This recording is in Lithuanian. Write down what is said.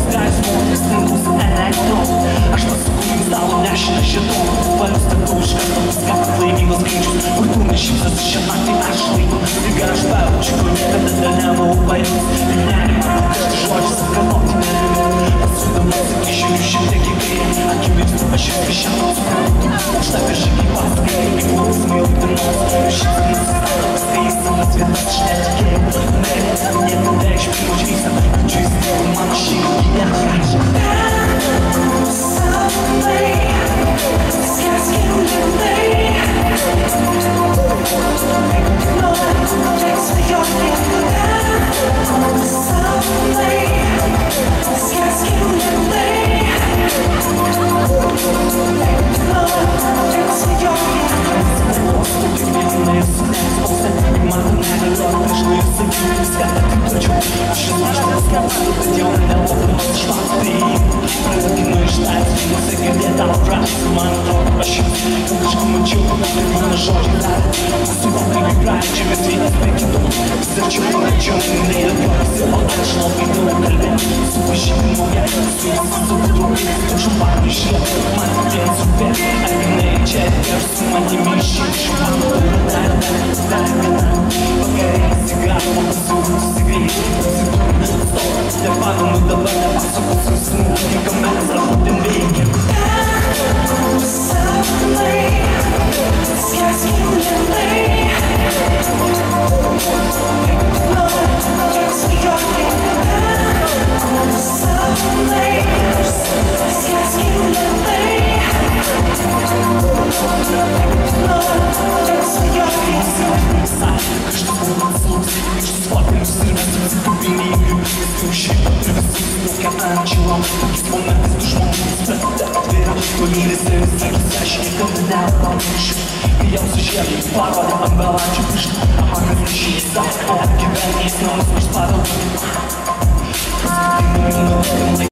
Пускай смотрит снизу электрон. Aš pasuku jums stalo nešina žetonų. Palius lietuvišką skatas laimingas skaičius. Kur tu nešypsas šią naktį aš laiku. Staiga aš pajaučiu, kur niekada dar nebuvau pajus. Ir nerima, kažkas žodžius atkartoti nerimi. Pasudamas įkišiu jų šiek tiek į kairę. Akivaizdu, aš vis viešą suprantu. Už tą viešą kaip pasakai, kaip klausimai rūpinos. Ir šis nusistato, kai į savas vietas aš netikėjau. Meilė, niekada iš pirmo žvilgsnio. Kviečiu įsitikti mano širdį, nepaaiškina.